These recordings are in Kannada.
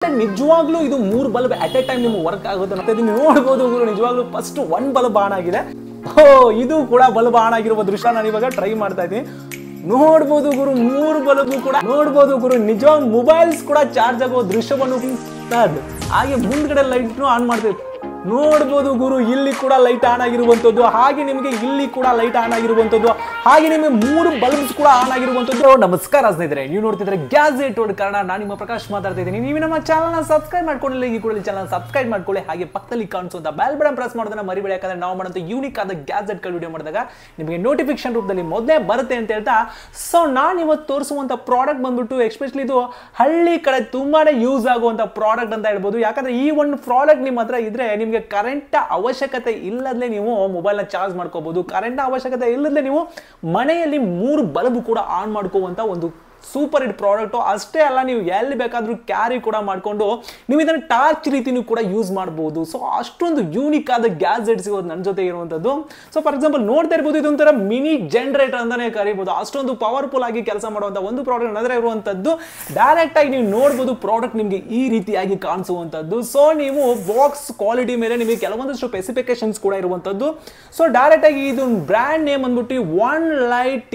ಅಂದ್ರೆ ನಿಜವಾಗ್ಲೂ ಇದು 3 ಬಲ್ಬ್ ಅಟ್ ಎ ಟೈಮ್ ನಿಮ್ಗೆ ವರ್ಕ್ ಆಗುತ್ತೆ ಅಂತ ಇದನ್ನ ನೋಡಬಹುದು ಗುರು. ನಿಜವಾಗ್ಲೂ ಫಸ್ಟ್ 1 ಬಲ್ಬ್ ಆನ್ ಆಗಿದೆ. ಇದು ಕೂಡ ಬಲ್ಬ್ ಆನ್ ಆಗಿರುವ ದೃಶ್ಯ ನಾನು ಇವಾಗ ಟ್ರೈ ಮಾಡ್ತಾ ಇದ್ದೀನಿ. ನೋಡ್ಬೋದು ಗುರು 3 ಬಲ್ಬ್ ಕೂಡ ನೋಡ್ಬೋದು ಗುರು. ನಿಜವಾಗ್ ಮೊಬೈಲ್ಸ್ ಕೂಡ ಚಾರ್ಜ್ ಆಗೋ ದೃಶ್ಯವನ್ನು ಹಾಗೆ ಮುಂದ್ಗಡೆ ಲೈಟ್ ಆನ್ ಮಾಡ್ತೀವಿ. ನೋಡ್ಬೋದು ಗುರು, ಇಲ್ಲಿ ಕೂಡ ಲೈಟ್ ಆನ್ ಆಗಿರುವಂತದ್ದು, ಹಾಗೆ ನಿಮಗೆ ಇಲ್ಲಿ ಕೂಡ ಲೈಟ್ ಆನ್ ಆಗಿರುವಂತದ್ದು, ಹಾಗೆ ನಿಮಗೆ 3 ಬಲ್ಬ್ಸ್ ಕೂಡ ಆನ್ ಆಗಿರುವಂತದ್ದು. ನಮಸ್ಕಾರ ಸ್ನೇಹಿತರೆ, ನೀವು ನೋಡ್ತಿದ್ರೆ ಗ್ಯಾಜೆಟ್ ವರ್ಲ್ಡ್ ಕನ್ನಡ. ನಾನು ನಿಮ್ಮ ಪ್ರಕಾಶ್ ಮಾತಾಡ್ತಾ ಇದ್ದೀನಿ. ನೀವು ನಮ್ಮ ಚಾನಲ್ನ ಸಬ್ಸ್ಕ್ರೈಬ್ ಮಾಡ್ಕೊಂಡಿಲ್ಲ, ಈ ಕೂಡ ಚಾನಲ್ ಸಬ್ಸ್ಕ್ರೈಬ್ ಮಾಡ್ಕೊಳ್ಳಿ. ಹಾಗೆ ಪಕ್ಕದಲ್ಲಿ ಕಾಣಿಸುವಂತ ಬೆಲ್ ಬಟನ್ ಪ್ರೆಸ್ ಮಾಡೋದನ್ನ ಮರಿಬೇಡಿ. ಯಾಕಂದ್ರೆ ನಾವು ಮಾಡೋಂಥ ಯೂನಿಕ್ ಆದ ಗ್ಯಾಜೆಟ್ ಗಳ ವಿಡಿಯೋ ಮಾಡಿದಾಗ ನಿಮಗೆ ನೋಟಿಫಿಕೇಶನ್ ರೂಪದಲ್ಲಿ ಮೊದಲೇ ಬರುತ್ತೆ ಅಂತ ಹೇಳ್ತಾ, ಸೊ ನಾನು ಇವತ್ತು ತೋರಿಸುವಂತ ಪ್ರಾಡಕ್ಟ್ ಬಂದ್ಬಿಟ್ಟು ಎಸ್ಪೆಷಲಿ ಇದು ಹಳ್ಳಿ ಕಡೆ ತುಂಬಾನೇ ಯೂಸ್ ಆಗುವಂತ ಪ್ರಾಡಕ್ಟ್ ಅಂತ ಹೇಳ್ಬೋದು. ಯಾಕಂದ್ರೆ ಈ ಒಂದು ಪ್ರಾಡಕ್ಟ್ ನಿಮ್ಮ ಹತ್ರ ಇದ್ರೆ ನಿಮಗೆ ಕರೆಂಟ್ ಅವಶ್ಯಕತೆ ಇಲ್ಲದಲೇ ನೀವು ಮೊಬೈಲ್ ನ ಚಾರ್ಜ್ ಮಾಡ್ಕೋಬಹುದು. ಕರೆಂಟ್ ಅವಶ್ಯಕತೆ ಇಲ್ಲದಲೇ ನೀವು ಮನೆಯಲ್ಲಿ 3 ಬಲ್ಬ್ ಕೂಡ ಆನ್ ಮಾಡ್ಕೋವಂತ ಒಂದು ಸೂಪರ್ ಹಿಟ್ ಪ್ರಾಡಕ್ಟ್. ಅಷ್ಟೇ ಅಲ್ಲ, ನೀವು ಎಲ್ಲಿ ಬೇಕಾದ್ರೂ ಕ್ಯಾರಿ ಕೂಡ ಮಾಡ್ಕೊಂಡು ನೀವು ಇದನ್ನ ಟಾರ್ಚ್ ರೀತಿನೂ ಕೂಡ ಯೂಸ್ ಮಾಡಬಹುದು. ಸೊ ಅಷ್ಟೊಂದು ಯೂನಿಕ್ ಆದ ಗ್ಯಾಜೆಟ್ಸ್ ಇವತ್ತು ನನ್ನ ಜೊತೆ ಇರುವಂತದ್ದು. ಸೊ ಫಾರ್ ಎಕ್ಸಾಂಪಲ್ ನೋಡ್ತಾ ಇರಬಹುದು, ಇದೊಂಥರ ಮಿನಿ ಜನರೇಟರ್ ಅಂತಾನೆ ಕರೀಬಹುದು. ಅಷ್ಟೊಂದು ಪವರ್ಫುಲ್ ಆಗಿ ಕೆಲಸ ಮಾಡುವಂತ ಒಂದು ಪ್ರಾಡಕ್ಟ್ ಅದರ ಇರುವಂತದ್ದು. ಡೈರೆಕ್ಟ್ ಆಗಿ ನೀವು ನೋಡಬಹುದು ಪ್ರಾಡಕ್ಟ್ ನಿಮಗೆ ಈ ರೀತಿಯಾಗಿ ಕಾಣಿಸುವಂತದ್ದು. ಸೊ ನೀವು ಬಾಕ್ಸ್ ಕ್ವಾಲಿಟಿ ಮೇಲೆ ನಿಮಗೆ ಕೆಲವೊಂದಷ್ಟು ಸ್ಪೆಸಿಫಿಕೇಶನ್ಸ್ ಕೂಡ ಇರುವಂತದ್ದು. ಸೊ ಡೈರೆಕ್ಟ್ ಆಗಿ ಇದು ಬ್ರ್ಯಾಂಡ್ ನೇಮ್ ಅಂದ್ಬಿಟ್ಟು OneLite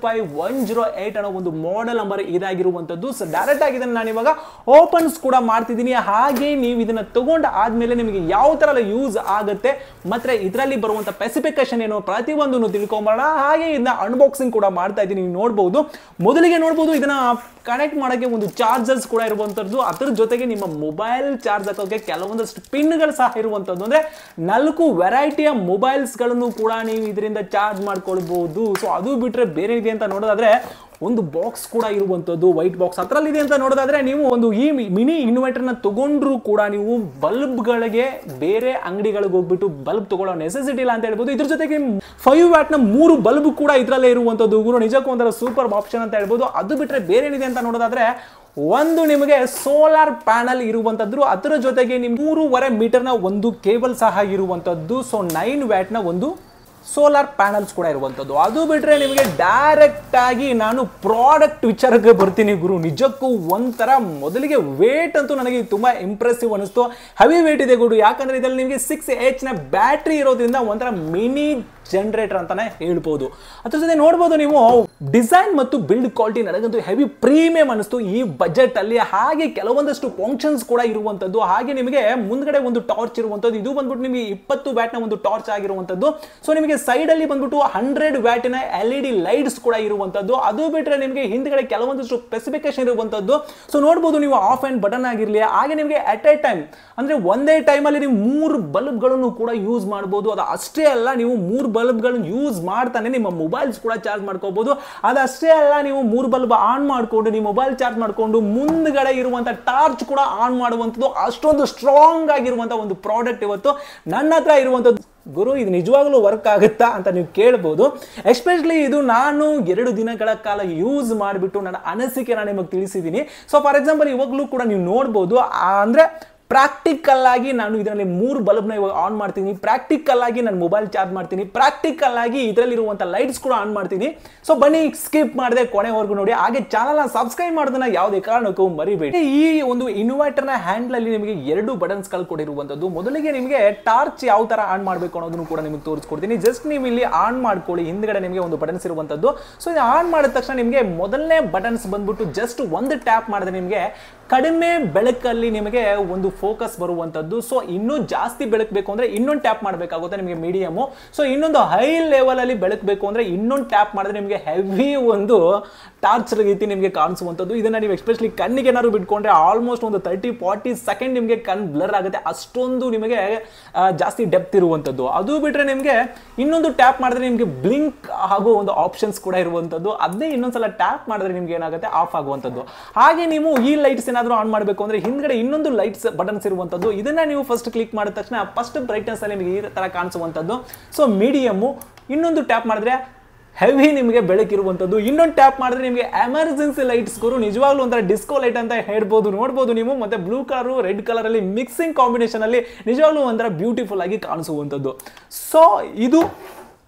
L5108 ಅನ್ನೋ ಒಂದು ಮಾಡೆಲ್ ನಂಬರ್ ಇದಾಗಿರುವಂತದ್ದು. ಸೊ ಡೈರೆಕ್ಟ್ ಆಗಿ ಇದನ್ನ ನಾನು ಇವಾಗ ಓಪನ್ಸ್ ಕೂಡ ಮಾಡ್ತಿದ್ದೀನಿ. ಹಾಗೆ ನೀವು ಇದನ್ನ ತಗೊಂಡ ಆದ್ಮೇಲೆ ನಿಮಗೆ ಯಾವ ತರ ಯೂಸ್ ಆಗುತ್ತೆ ಮತ್ತೆ ಇದರಲ್ಲಿ ಬರುವಂತ ಸ್ಪೆಸಿಫಿಕೇಶನ್ ಏನು ಪ್ರತಿಯೊಂದನ್ನು ತಿಳ್ಕೊಂಬರೋಣ. ಹಾಗೆ ಇದನ್ನ ಅನ್ಬಾಕ್ಸಿಂಗ್ ಕೂಡ ಮಾಡ್ತಾ ಇದ್ದೀನಿ. ನೀವು ನೋಡಬಹುದು, ಮೊದಲಿಗೆ ನೋಡಬಹುದು ಇದನ್ನ ಕನೆಕ್ಟ್ ಮಾಡೋಕೆ ಒಂದು ಚಾರ್ಜರ್ಸ್ ಕೂಡ ಇರುವಂತದ್ದು. ಅದರ ಜೊತೆಗೆ ನಿಮ್ಮ ಮೊಬೈಲ್ ಚಾರ್ಜ್ ಹಾಕೋಕೆ ಕೆಲವೊಂದಷ್ಟು ಪಿನ್ಗಳು ಸಹ ಇರುವಂತದ್ದು. ಅಂದ್ರೆ 4 ವೆರೈಟಿಯ ಮೊಬೈಲ್ಸ್ ಗಳನ್ನು ಕೂಡ ನೀವು ಇದರಿಂದ ಚಾರ್ಜ್ ಮಾಡ್ಕೊಳ್ಬಹುದು. ಸೊ ಅದು ಬಿಟ್ರೆ ಬೇರೆ ಇದೆ ಅಂತ ನೋಡೋದಾದ್ರೆ ಒಂದು ಬಾಕ್ಸ್ ಕೂಡ ಇರುವಂತದ್ದು, ವೈಟ್ ಬಾಕ್ಸ್ ಅದರಲ್ಲಿ ಇದೆ ಅಂತ ನೋಡೋದಾದ್ರೆ ನೀವು ಒಂದು ಈ ಮಿನಿ ಇನ್ವರ್ಟರ್ ನ ತಗೊಂಡ್ರು ಕೂಡ ನೀವು ಬಲ್ಬ್ ಗಳಿಗೆ ಬೇರೆ ಅಂಗಡಿಗಳಿಗೆ ಹೋಗ್ಬಿಟ್ಟು ಬಲ್ಬ್ ತಗೊಳ್ಳೋ ನೆಸೆಸಿಟಿ ಇಲ್ಲ ಅಂತ ಹೇಳ್ಬೋದು. ಇದ್ರ ಜೊತೆಗೆ 5 ವ್ಯಾಟ್ ನ 3 ಬಲ್ಬ್ ಕೂಡ ಇದರಲ್ಲೇ ಇರುವಂತದ್ದು ಗುರು. ನಿಜಕ್ಕೂ ಒಂಥರ ಸೂಪರ್ ಆಪ್ಷನ್ ಅಂತ ಹೇಳ್ಬೋದು. ಅದು ಬಿಟ್ರೆ ಬೇರೆ ಏನಿದೆ ಅಂತ ನೋಡೋದಾದ್ರೆ ಒಂದು ನಿಮಗೆ ಸೋಲಾರ್ ಪ್ಯಾನಲ್ ಇರುವಂತದ್ದು, ಅದರ ಜೊತೆಗೆ ನಿಮ್ 3.5 ಮೀಟರ್ ನ ಒಂದು ಕೇಬಲ್ ಸಹ ಇರುವಂತದ್ದು. ಸೊ 9 ವ್ಯಾಟ್ ನ ಒಂದು ಸೋಲಾರ್ ಪ್ಯಾನಲ್ಸ್ ಕೂಡ ಇರುವಂತದ್ದು. ಅದು ಬಿಟ್ರೆ ನಿಮಗೆ ಡೈರೆಕ್ಟ್ ಆಗಿ ನಾನು ಪ್ರಾಡಕ್ಟ್ ವಿಚಾರಕ್ಕೆ ಬರ್ತೀನಿ ಗುರು. ನಿಜಕ್ಕೂ ಒಂಥರ ಮೊದಲಿಗೆ ವೇಟ್ ಅಂತೂ ನನಗೆ ತುಂಬಾ ಇಂಪ್ರೆಸಿವ್ ಅನಿಸ್ತು. ಹೆವಿ ವೇಟ್ ಇದೆ ಗುರು. ಯಾಕಂದ್ರೆ ಇದರಲ್ಲಿ ನಿಮಗೆ 6H ನ ಬ್ಯಾಟ್ರಿ ಇರೋದ್ರಿಂದ ಒಂಥರ ಮಿನಿ ಜನರೇಟರ್ ಅಂತಾನೆ ಹೇಳ್ಬೋದು. ಅದ್ರ ಜೊತೆ ನೋಡ್ಬೋದು ನೀವು ಡಿಸೈನ್ ಮತ್ತು ಬಿಲ್ಡ್ ಕ್ವಾಲಿಟಿ ನನಗಂತೂ ಹೆವಿ ಪ್ರೀಮಿಯಂ ಅನಿಸ್ತು ಈ ಬಜೆಟ್ ಅಲ್ಲಿ. ಹಾಗೆ ಕೆಲವೊಂದಷ್ಟು ಫಂಕ್ಷನ್ಸ್ ಕೂಡ ಇರುವಂತದ್ದು. ಹಾಗೆ ನಿಮಗೆ ಮುಂದ್ಗಡೆ ಒಂದು ಟಾರ್ಚ್ ಇರುವಂತದ್ದು. ಇದು ಬಂದ್ಬಿಟ್ಟು ನಿಮಗೆ 20 ವ್ಯಾಟ್ ನ ಒಂದು ಟಾರ್ಚ್ ಆಗಿರುವಂತದ್ದು. ಸೊ ನಿಮಗೆ ಸೈಡ್ ಅಲ್ಲಿ ಬಂದ್ಬಿಟ್ಟು 100 ವ್ಯಾಟ್ ನ LED ಲೈಟ್ಸ್ ಕೂಡ ಇರುವಂತದ್ದು. ಅದು ಬಿಟ್ರೆ ನಿಮಗೆ ಹಿಂದ್ಗಡೆ ಕೆಲವೊಂದಷ್ಟು ಸ್ಪೆಸಿಫಿಕೇಶನ್ ಇರುವಂತದ್ದು. ಸೊ ನೋಡಬಹುದು ನೀವು ಆಫ್ ಅಂಡ್ ಬಟನ್ ಆಗಿರ್ಲಿ, ಹಾಗೆ ನಿಮಗೆ ಅಟ್ ಎ ಟೈಮ್ ಅಂದ್ರೆ ಒಂದೇ ಟೈಮ್ ಅಲ್ಲಿ ನೀವು 3 ಬಲ್ಬ್ ಗಳನ್ನು ಕೂಡ ಯೂಸ್ ಮಾಡಬಹುದು. ಅದು ಅಷ್ಟೇ ಅಲ್ಲ, ನೀವು 3 ಬಲ್ಬ್ ಗಳನ್ನು ಯೂಸ್ ಮಾಡ್ತಾನೆ ನಿಮ್ಮ ಮೊಬೈಲ್ಸ್ ಕೂಡ ಚಾರ್ಜ್ ಮಾಡ್ಕೋಬಹುದು. ಅದಷ್ಟೇ ಅಲ್ಲ, ನೀವು 3 ಬಲ್ಬ್ ಆನ್ ಮಾಡ್ಕೊಂಡು ನಿಮ್ಮ ಮೊಬೈಲ್ ಚಾರ್ಜ್ ಮಾಡ್ಕೊಂಡು ಮುಂದ್ಗಡೆ ಇರುವಂತ ಟಾರ್ಚ್ ಕೂಡ ಆನ್ ಮಾಡುವಂತದ್ದು. ಅಷ್ಟೊಂದು ಸ್ಟ್ರಾಂಗ್ ಆಗಿರುವಂತ ಒಂದು ಪ್ರಾಡಕ್ಟ್ ಇವತ್ತು ನನ್ನ ಹತ್ರ ಇರುವಂತದ್ದು ಗುರು. ಇದು ನಿಜವಾಗ್ಲೂ ವರ್ಕ್ ಆಗುತ್ತಾ ಅಂತ ನೀವು ಕೇಳಬಹುದು. ಎಸ್ಪೆಷಲಿ ಇದು ನಾನು 2 ದಿನಗಳ ಕಾಲ ಯೂಸ್ ಮಾಡಿಬಿಟ್ಟು ನನ್ನ ಅನಿಸಿಕೆ ನಾನು ನಿಮಗೆ ತಿಳಿಸಿದ್ದೀನಿ. ಸೊ ಫಾರ್ ಎಕ್ಸಾಂಪಲ್ ಇವಾಗಲೂ ಕೂಡ ನೀವು ನೋಡಬಹುದು, ಅಂದ್ರೆ ಪ್ರಾಕ್ಟಿಕಲ್ ಆಗಿ ನಾನು ಇದರಲ್ಲಿ 3 ಬಲ್ಬ್ನ ಇವಾಗ ಆನ್ ಮಾಡ್ತೀನಿ, ಪ್ರಾಕ್ಟಿಕಲ್ ಆಗಿ ನಾನು ಮೊಬೈಲ್ ಚಾರ್ಜ್ ಮಾಡ್ತೀನಿ, ಪ್ರಾಕ್ಟಿಕಲ್ ಆಗಿ ಇದರಲ್ಲಿರುವಂತ ಲೈಟ್ಸ್ ಕೂಡ ಆನ್ ಮಾಡ್ತೀನಿ. ಸೊ ಬನ್ನಿ ಸ್ಕಿಪ್ ಮಾಡದೆ ಕೊನೆವರೆಗೂ ನೋಡಿ. ಹಾಗೆ ಚಾನಲ್ ನ ಸಬ್ಸ್ಕ್ರೈಬ್ ಮಾಡೋದನ್ನ ಯಾವುದೇ ಕಾರಣಕ್ಕೂ ಮರಿಬೇಡಿ. ಈ ಒಂದು ಇನ್ವರ್ಟರ್ ನ ಹ್ಯಾಂಡಲ್ ಅಲ್ಲಿ ನಿಮಗೆ 2 ಬಟನ್ಸ್ ಗಳು ಕೊಟ್ಟಿರುವಂತದ್ದು. ಮೊದಲಿಗೆ ನಿಮಗೆ ಟಾರ್ಚ್ ಯಾವ ತರ ಆನ್ ಮಾಡಬೇಕು ಅನ್ನೋದನ್ನು ಕೂಡ ನಿಮಗೆ ತೋರಿಸ್ಕೊಡ್ತೀನಿ. ಜಸ್ಟ್ ನೀವು ಇಲ್ಲಿ ಆನ್ ಮಾಡ್ಕೊಳ್ಳಿ. ಹಿಂದ್ಗಡೆ ನಿಮಗೆ ಒಂದು ಬಟನ್ಸ್ ಇರುವಂತದ್ದು. ಸೊ ಇದು ಆನ್ ಮಾಡಿದ ತಕ್ಷಣ ನಿಮಗೆ ಮೊದಲನೇ ಬಟನ್ಸ್ ಬಂದ್ಬಿಟ್ಟು ಜಸ್ಟ್ ಒಂದು ಟ್ಯಾಪ್ ಮಾಡಿದ್ರೆ ನಿಮಗೆ ಕಡಿಮೆ ಬೆಳಕಲ್ಲಿ ನಿಮಗೆ ಒಂದು ಫೋಕಸ್ ಬರುವಂತದ್ದು. ಸೊ ಇನ್ನೂ ಜಾಸ್ತಿ ಬೆಳಕು ಬೇಕು ಅಂದ್ರೆ ಇನ್ನೊಂದು ಟ್ಯಾಪ್ ಮಾಡಬೇಕಾಗುತ್ತೆ ನಿಮಗೆ ಮೀಡಿಯಮ್. ಸೊ ಇನ್ನೊಂದು ಹೈ ಲೆವೆಲ್ ಅಲ್ಲಿ ಬೆಳಕು ಅಂದ್ರೆ ಇನ್ನೊಂದು ಟ್ಯಾಪ್ ಮಾಡಿದ್ರೆ ನಿಮಗೆ ಹೆವಿ ಒಂದು ಟಾರ್ಚ್ ರೀತಿ ನಿಮಗೆ ಕಾಣಿಸುವಂತದ್ದು. ಇದನ್ನ ನೀವು ಎಸ್ಪೆಷಲಿ ಕಣ್ಣಿಗೆ ಏನಾದ್ರು ಬಿಟ್ಕೊಂಡ್ರೆ ಆಲ್ಮೋಸ್ಟ್ ಒಂದು 30-40 ಸೆಕೆಂಡ್ ನಿಮಗೆ ಕಣ್ ಬ್ಲರ್ ಆಗುತ್ತೆ. ಅಷ್ಟೊಂದು ನಿಮಗೆ ಜಾಸ್ತಿ ಡೆಪ್ತ್ ಇರುವಂತದ್ದು. ಅದು ಬಿಟ್ರೆ ನಿಮಗೆ ಇನ್ನೊಂದು ಟ್ಯಾಪ್ ಮಾಡಿದ್ರೆ ನಿಮಗೆ ಬ್ಲಿಂಕ್ ಆಗೋ ಒಂದು ಆಪ್ಷನ್ಸ್ ಕೂಡ ಇರುವಂತದ್ದು. ಅದನ್ನೇ ಇನ್ನೊಂದ್ಸಲ ಟ್ಯಾಪ್ ಮಾಡಿದ್ರೆ ನಿಮ್ಗೆ ಏನಾಗುತ್ತೆ ಆಫ್ ಆಗುವಂತದ್ದು. ಹಾಗೆ ನೀವು ಈ ಲೈಟ್ಸ್ ಏನಾದ್ರು ಆನ್ ಮಾಡಬೇಕು ಅಂದ್ರೆ ಹಿಂದ್ಗಡೆ ಇನ್ನೊಂದು ಲೈಟ್ಸ್ ಬಟನ್ಸ್ ಇರುವಂತದ್ದು. ಇದನ್ನ ನೀವು ಫಸ್ಟ್ ಕ್ಲಿಕ್ ಮಾಡಿದ ತಕ್ಷಣ ಫಸ್ಟ್ ಬ್ರೈಟ್ನೆಸ್ ಅಲ್ಲಿ ನಿಮಗೆ ಈ ತರ ಕಾಣಿಸುವಂತದ್ದು. ಸೊ ಮೀಡಿಯಮ್, ಇನ್ನೊಂದು ಟ್ಯಾಪ್ ಮಾಡಿದ್ರೆ ಹೆವಿ ನಿಮಗೆ ಬೆಳಕಿರುವಂತದ್ದು, ಇನ್ನೊಂದು ಟ್ಯಾಪ್ ಮಾಡಿದ್ರೆ ನಿಮಗೆ ಎಮರ್ಜೆನ್ಸಿ ಲೈಟ್ಸ್ ಗುರು. ನಿಜವಾಗ್ಲೂ ಒಂಥರ ಡಿಸ್ಕೋ ಲೈಟ್ ಅಂತ ಹೇಳ್ಬೋದು. ನೋಡಬಹುದು ನೀವು. ಮತ್ತೆ ಬ್ಲೂ ಕಲರ್ ರೆಡ್ ಕಲರ್ ಅಲ್ಲಿ ಮಿಕ್ಸಿಂಗ್ ಕಾಂಬಿನೇಷನ್ ಅಲ್ಲಿ ನಿಜವಾಗ್ಲೂ ಒಂಥರ ಬ್ಯೂಟಿಫುಲ್ ಆಗಿ ಕಾಣಿಸುವಂತದ್ದು. ಸೊ ಇದು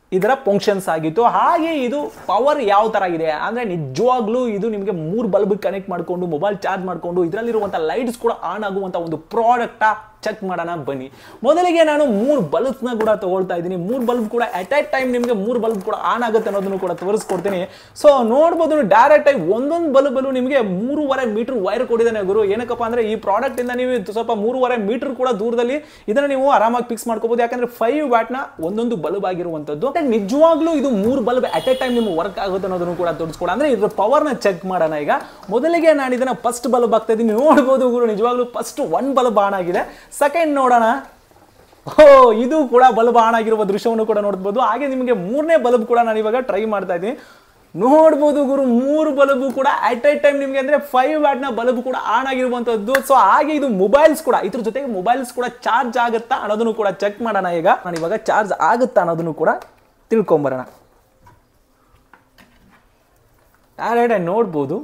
ಇದರ ಫಂಕ್ಷನ್ಸ್ ಆಗಿತ್ತು. ಹಾಗೆ ಇದು ಪವರ್ ಯಾವ ತರ ಇದೆ ಅಂದ್ರೆ ನಿಜವಾಗ್ಲೂ ಇದು ನಿಮಗೆ 3 ಬಲ್ಬ್ ಕನೆಕ್ಟ್ ಮಾಡ್ಕೊಂಡು ಮೊಬೈಲ್ ಚಾರ್ಜ್ ಮಾಡ್ಕೊಂಡು ಇದರಲ್ಲಿರುವಂತ ಲೈಟ್ಸ್ ಕೂಡ ಆನ್ ಆಗುವಂತ ಒಂದು ಪ್ರಾಡಕ್ಟ್ ಚೆಕ್ ಮಾಡೋಣ ಬನ್ನಿ. ಮೊದಲಿಗೆ ನಾನು 3 ಬಲ್ಬ್ಸ್ನ ಕೂಡ ತಗೊಳ್ತಾ ಇದ್ದೀನಿ. 3 ಬಲ್ಬ್ ಕೂಡ ಅಟ್ ಎ ಟೈಮ್ ನಿಮಗೆ 3 ಬಲ್ಬ್ ಕೂಡ ಆನ್ ಆಗುತ್ತೆ ಅನ್ನೋದನ್ನು ಕೂಡ ತೋರಿಸ್ಕೊಡ್ತೀನಿ. ಸೊ ನೋಡ್ಬೋದು ಡೈರೆಕ್ಟ್ ಆಗಿ ಒಂದೊಂದು ಬಲ್ಬ್ ಅಲ್ಲೂ ನಿಮಗೆ 3.5 ಮೀಟರ್ ವೈರ್ ಕೊಟ್ಟಿದ್ದಾನೆ ಗುರು. ಏನಕ್ಕಪ್ಪ ಅಂದ್ರೆ ಈ ಪ್ರಾಡಕ್ಟ್ ಇಂದ ನೀವು ಸ್ವಲ್ಪ 3.5 ಮೀಟರ್ ಕೂಡ ದೂರದಲ್ಲಿ ಇದನ್ನ ನೀವು ಆರಾಮಾಗಿ ಫಿಕ್ಸ್ ಮಾಡ್ಕೋಬಹುದು. ಯಾಕಂದ್ರೆ 5 ವ್ಯಾಟ್ ನ ಒಂದೊಂದು ಬಲ್ಬ್ ಆಗಿರುವಂತದ್ದು. ನಿಜವಾಗ್ಲೂ ಇದು 3 ಬಲ್ಬ್ ಅಟ್ ಎ ಟೈಮ್ ನಿಮ್ಗೆ ವರ್ಕ್ ಆಗುತ್ತೆ ಅನ್ನೋದನ್ನು ಕೂಡ ತೋರಿಸ್ಕೊಡ. ಅಂದ್ರೆ ಇದ್ರ ಪವರ್ ನ ಚೆಕ್ ಮಾಡೋಣ. ಈಗ ಮೊದಲಿಗೆ ನಾನು ಇದನ್ನ ಫಸ್ಟ್ ಬಲ್ಬ್ ಹಾಕ್ತಾ ಇದ್ದೀನಿ. ನೋಡ್ಬೋದು ಗುರು ನಿಜವಾಗ್ಲೂ ಫಸ್ಟ್ 1 ಬಲ್ಬ್ ಆನ್ ಆಗಿದೆ. ಸೆಕೆಂಡ್ ನೋಡೋಣ. ಇದು ಕೂಡ ಬಲ್ಬ್ ಆನ್ ಆಗಿರುವ ದೃಶ್ಯವನ್ನು ಕೂಡ ನೋಡಬಹುದು. ಹಾಗೆ ನಿಮಗೆ 3ನೇ ಬಲ್ಬ್ ಕೂಡ ನಾನು ಇವಾಗ ಟ್ರೈ ಮಾಡ್ತಾ ಇದ್ದೀನಿ. ನೋಡ್ಬೋದು ಗುರು 3 ಬಲ್ಬ್ ಕೂಡ ಅಟ್ ಎ ಟೈಮ್ ನಿಮಗೆ ಅಂದ್ರೆ 5 ವ್ಯಾಟ್ ನ ಬಲ್ಬ್ ಕೂಡ ಆನ್ ಆಗಿರುವಂತದ್ದು. ಸೊ ಹಾಗೆ ಇದು ಮೊಬೈಲ್ಸ್ ಕೂಡ ಇದ್ರ ಜೊತೆಗೆ ಮೊಬೈಲ್ಸ್ ಕೂಡ ಚಾರ್ಜ್ ಆಗುತ್ತಾ ಅನ್ನೋದನ್ನು ಕೂಡ ಚೆಕ್ ಮಾಡೋಣ. ಈಗ ನಾನು ಇವಾಗ ಚಾರ್ಜ್ ಆಗುತ್ತಾ ಅನ್ನೋದನ್ನು ಕೂಡ ತಿಳ್ಕೊಂಬರೋಣ. ನೋಡ್ಬೋದು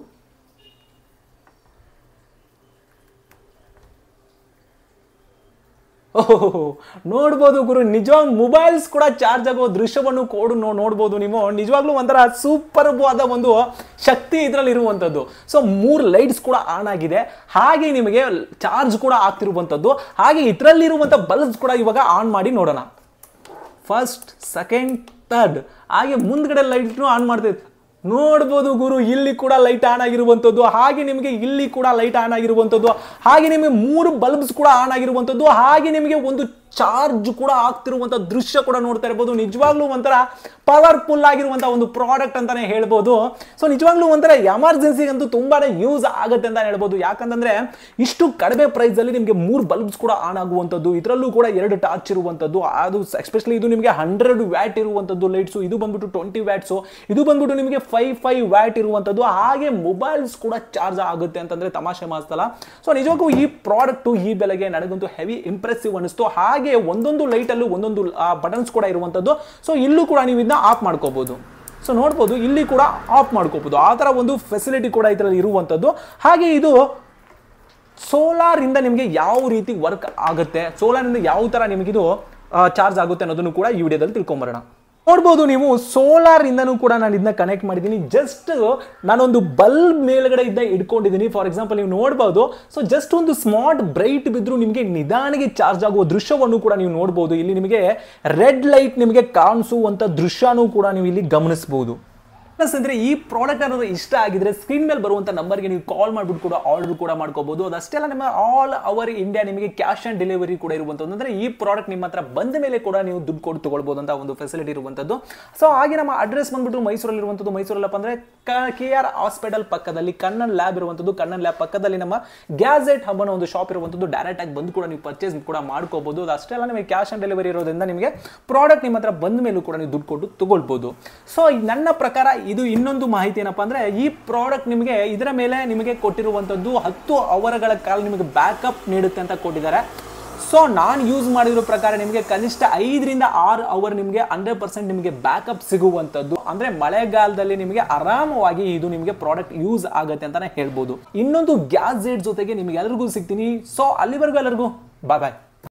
ನೋಡ್ಬೋದು ಗುರು ನಿಜವಾಗ್ ಮೊಬೈಲ್ಸ್ ಕೂಡ ಚಾರ್ಜ್ ಆಗೋ ದೃಶ್ಯವನ್ನು ಕೂಡ ನೋಡ್ಬೋದು. ನೀವು ನಿಜವಾಗ್ಲೂ ಒಂಥರ ಸೂಪರ್ ಆದ ಒಂದು ಶಕ್ತಿ ಇದರಲ್ಲಿ ಇರುವಂತದ್ದು. ಸೊ 3 ಲೈಟ್ಸ್ ಕೂಡ ಆನ್ ಆಗಿದೆ. ಹಾಗೆ ನಿಮಗೆ ಚಾರ್ಜ್ ಕೂಡ ಆಗ್ತಿರುವಂತದ್ದು. ಹಾಗೆ ಇದರಲ್ಲಿರುವಂತ ಬಲ್ಬ್ಸ್ ಕೂಡ ಇವಾಗ ಆನ್ ಮಾಡಿ ನೋಡೋಣ. First, second, third. ಹಾಗೆ ಮುಂದ್ಗಡೆ ಲೈಟ್ ಆನ್ ಮಾಡ್ತೈತೆ. ನೋಡ್ಬೋದು ಗುರು ಇಲ್ಲಿ ಕೂಡ ಲೈಟ್ ಆನ್ ಆಗಿರುವಂತದ್ದು. ಹಾಗೆ ನಿಮಗೆ ಇಲ್ಲಿ ಕೂಡ ಲೈಟ್ ಆನ್ ಆಗಿರುವಂತದ್ದು. ಹಾಗೆ ನಿಮಗೆ 3 ಬಲ್ಬ್ಸ್ ಕೂಡ ಆನ್ ಆಗಿರುವಂತದ್ದು. ಹಾಗೆ ನಿಮಗೆ ಒಂದು ಚಾರ್ಜ್ ಕೂಡ ಆಗ್ತಿರುವಂತ ದೃಶ್ಯ ಕೂಡ ನೋಡ್ತಾ ಇರಬಹುದು. ನಿಜವಾಗ್ಲೂ ಒಂಥರ ಪವರ್ಫುಲ್ ಆಗಿರುವಂತಹ ಒಂದು ಪ್ರಾಡಕ್ಟ್ ಅಂತಾನೆ ಹೇಳ್ಬೋದು. ಸೊ ನಿಜವಾಗ್ಲೂ ಒಂಥರ ಎಮರ್ಜೆನ್ಸಿ ಅಂತೂ ತುಂಬಾನೇ ಯೂಸ್ ಆಗುತ್ತೆ ಅಂತ ಹೇಳ್ಬೋದು. ಯಾಕಂತಂದ್ರೆ ಇಷ್ಟು ಕಡಿಮೆ ಪ್ರೈಸ್ ಅಲ್ಲಿ ನಿಮಗೆ 3 ಬಲ್ಬ್ಸ್ ಕೂಡ ಆನ್ ಆಗುವಂತದ್ದು. ಇದರಲ್ಲೂ ಕೂಡ 2 ಟಾರ್ಚ್ ಇರುವಂತದ್ದು. ಅದು ಎಸ್ಪೆಷಲಿ ಇದು ನಿಮಗೆ 100 ವ್ಯಾಟ್ ಇರುವಂತದ್ದು ಲೈಟ್ಸ್. ಇದು ಬಂದ್ಬಿಟ್ಟು 20 ವ್ಯಾಟ್ಸ್. ಇದು ಬಂದ್ಬಿಟ್ಟು ನಿಮಗೆ 5 ವ್ಯಾಟ್ ಇರುವಂತದ್ದು. ಹಾಗೆ ಮೊಬೈಲ್ಸ್ ಕೂಡ ಚಾರ್ಜ್ ಆಗುತ್ತೆ ಅಂತಂದ್ರೆ ತಮಾಷೆ ಮಾಸ್ತಲ್ಲ. ಸೊ ನಿಜವಾಗೂ ಈ ಪ್ರಾಡಕ್ಟ್ ಈ ಬೆಲೆಗೆ ನನಗಂತೂ ಹೆವಿ ಇಂಪ್ರೆಸಿವ್ ಅನಿಸ್ತು. ಹಾಗೆ ಒಂದೊಂದು ಲೈಟ್ ಅಲ್ಲೂ ಒಂದೊಂದು ಬಟನ್ಸ್ ಕೂಡ ಇರುವಂತದ್ದು. ಸೊ ಇಲ್ಲೂ ಕೂಡ ನೀವು ಇದನ್ನ ಆಫ್ ಮಾಡ್ಕೋಬಹುದು. ಸೊ ನೋಡ್ಬೋದು ಇಲ್ಲಿ ಕೂಡ ಆಫ್ ಮಾಡ್ಕೋಬಹುದು. ಆ ತರ ಒಂದು ಫೆಸಿಲಿಟಿ ಕೂಡ ಇದರಲ್ಲಿ ಇರುವಂತದ್ದು. ಹಾಗೆ ಇದು ಸೋಲಾರ್ ಇಂದ ನಿಮಗೆ ಯಾವ ರೀತಿ ವರ್ಕ್ ಆಗುತ್ತೆ, ಸೋಲಾರ್ ಇಂದ ಯಾವ ತರ ನಿಮಗಿದು ಚಾರ್ಜ್ ಆಗುತ್ತೆ ಅನ್ನೋದನ್ನು ಕೂಡ ಈ ವಿಡಿಯೋದಲ್ಲಿ ತಿಳ್ಕೊಂಬರೋಣ. ನೋಡ್ಬೋದು ನೀವು ಸೋಲಾರ್ ಇಂದನೂ ಕೂಡ ನಾನು ಇದನ್ನ ಕನೆಕ್ಟ್ ಮಾಡಿದ್ದೀನಿ. ಜಸ್ಟ್ ನಾನೊಂದು ಬಲ್ಬ್ ಮೇಲ್ಗಡೆ ಇದನ್ನ ಇಟ್ಕೊಂಡಿದ್ದೀನಿ. ಫಾರ್ ಎಕ್ಸಾಂಪಲ್ ನೀವು ನೋಡ್ಬೋದು. ಸೊ ಜಸ್ಟ್ ಒಂದು ಸ್ಮಾರ್ಟ್ ಬ್ರೈಟ್ ಬಿದ್ರು ನಿಮಗೆ ನಿಧಾನಿಗೆ ಚಾರ್ಜ್ ಆಗುವ ದೃಶ್ಯವನ್ನು ಕೂಡ ನೀವು ನೋಡ್ಬೋದು. ಇಲ್ಲಿ ನಿಮಗೆ ರೆಡ್ ಲೈಟ್ ನಿಮಗೆ ಕಾಣಿಸುವಂತ ದೃಶ್ಯನೂ ಕೂಡ ನೀವು ಇಲ್ಲಿ ಗಮನಿಸಬಹುದು. ಅಂದ್ರೆ ಈ ಪ್ರಾಡಕ್ಟ್ ಅನ್ನೋದು ಇಷ್ಟ ಆಗಿದ್ರೆ ಸ್ಕ್ರೀನ್ ಮೇಲೆ ಬರುವಂತ ನಂಬರ್ಗೆ ನೀವು ಕಾಲ್ ಮಾಡ್ಬಿಟ್ಟು ಕೂಡ ಆರ್ಡರ್ ಕೂಡ ಮಾಡ್ಕೋಬಹುದು. ಅದಷ್ಟೆಲ್ಲ ನಿಮ್ಮ ಆಲ್ ಓವರ್ ಇಂಡಿಯಾ ನಿಮಗೆ ಕ್ಯಾಶ್ ಆನ್ ಡೆಲಿವರಿ ಕೂಡ ಇರುವಂತದ್ದು. ಅಂದ್ರೆ ಈ ಪ್ರಾಡಕ್ಟ್ ನಿಮ್ಮ ಹತ್ರ ಬಂದ ಮೇಲೆ ಕೂಡ ನೀವು ದುಡ್ಡು ಕೊಟ್ಟು ತಗೊಳ್ಬಹುದು ಅಂತ ಒಂದು ಫೆಸಿಲಿಟಿ ಇರುವಂತದ್ದು. ಸೊ ಹಾಗೆ ನಮ್ಮ ಅಡ್ರೆಸ್ ಬಂದ್ಬಿಟ್ಟು ಮೈಸೂರಲ್ಲಿ ಇರುವಂತದ್ದು. ಮೈಸೂರಲ್ಲಪ್ಪ ಅಂದ್ರೆ KR ಹಾಸ್ಪಿಟಲ್ ಪಕ್ಕದಲ್ಲಿ ಕಣ್ಣನ್ ಲ್ಯಾಬ್ ಇರುವಂತದ್ದು. ಕಣ್ಣನ್ ಲ್ಯಾಬ್ ಪಕ್ಕದಲ್ಲಿ ನಮ್ಮ ಗ್ಯಾಜೆಟ್ ಹಬ್ ಅನ್ನೋ ಒಂದು ಶಾಪ್ ಇರುವಂತದ್ದು. ಡೈರೆಕ್ಟ್ ಆಗಿ ಬಂದು ಕೂಡ ನೀವು ಪರ್ಚೇಸ್ ಕೂಡ ಮಾಡ್ಕೋಬಹುದು. ಅದಷ್ಟೆಲ್ಲ ನಿಮಗೆ ಕ್ಯಾಶ್ ಆನ್ ಡೆಲಿವರಿ ಇರೋದ್ರಿಂದ ನಿಮಗೆ ಪ್ರಾಡಕ್ಟ್ ನಿಮ್ಮ ಹತ್ರ ಬಂದ ಮೇಲೂ ಕೂಡ ನೀವು ದುಡ್ಡು ಕೊಟ್ಟು ತಗೊಳ್ಬಹುದು. ಸೊ ನನ್ನ ಪ್ರಕಾರ ಇದು ಇನ್ನೊಂದು ಮಾಹಿತಿ ಏನಪ್ಪಾ ಅಂದ್ರೆ ಈ ಪ್ರಾಡಕ್ಟ್ ನಿಮಗೆ ಇದರ ಮೇಲೆ ನಿಮಗೆ ಕೊಟ್ಟಿರುವಂತದ್ದು 10 ಅವರ್ಗಳ ಕಾಲ ನಿಮಗೆ ಬ್ಯಾಕಪ್ ನೀಡುತ್ತೆ ಅಂತ ಕೊಟ್ಟಿದ್ದಾರೆ. ಸೊ ನಾನು ಯೂಸ್ ಮಾಡಿರೋ ಪ್ರಕಾರ ನಿಮಗೆ ಕನಿಷ್ಠ 5 ರಿಂದ 6 ಅವರ್ ನಿಮಗೆ 100% ನಿಮಗೆ ಬ್ಯಾಕಪ್ ಸಿಗುವಂತದ್ದು. ಅಂದ್ರೆ ಮಳೆಗಾಲದಲ್ಲಿ ನಿಮಗೆ ಆರಾಮವಾಗಿ ಇದು ನಿಮಗೆ ಪ್ರಾಡಕ್ಟ್ ಯೂಸ್ ಆಗುತ್ತೆ ಅಂತಾನೆ ಹೇಳ್ಬೋದು. ಇನ್ನೊಂದು ಗ್ಯಾಜೆಟ್ ಜೊತೆಗೆ ನಿಮಗೆ ಎಲ್ಲರಿಗೂ ಸಿಗ್ತೀನಿ. ಸೊ ಅಲ್ಲಿವರೆಗೂ ಎಲ್ಲರಿಗೂ ಬಾಯ್ ಬಾಯ್.